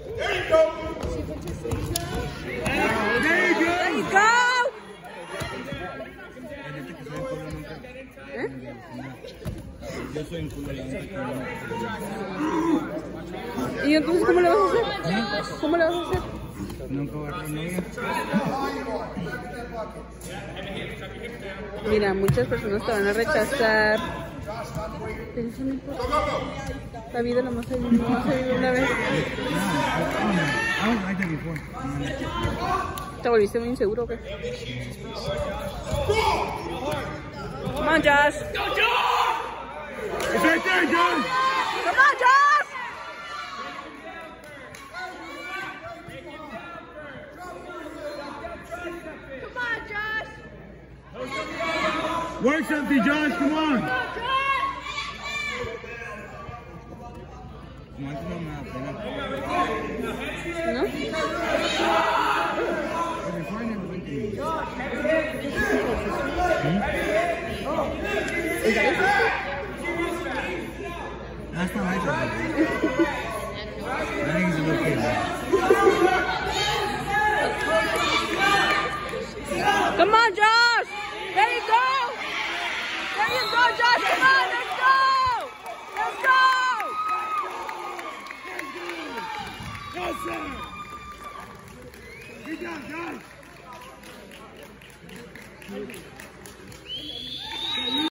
Yo soy un culo. ¿Y entonces cómo le vas a hacer? ¿Cómo le vas a hacer? Nunca voy a agarrar novia. Mira, muchas personas te van a rechazar. Pero eso no importa. La vida nomás se vive una vez. ¿Te volviste muy inseguro o qué? Come on, Josh. It's right there, John. Come on, Josh. Come on, Josh. Work something, Josh. Come on. No, eso no me da pena. ¿No? That's not my job. I think it's a little kid. Come on, Josh. There you go. There you go, Josh. Come on, let's go. Let's go. Yes, sir. Good job, Josh.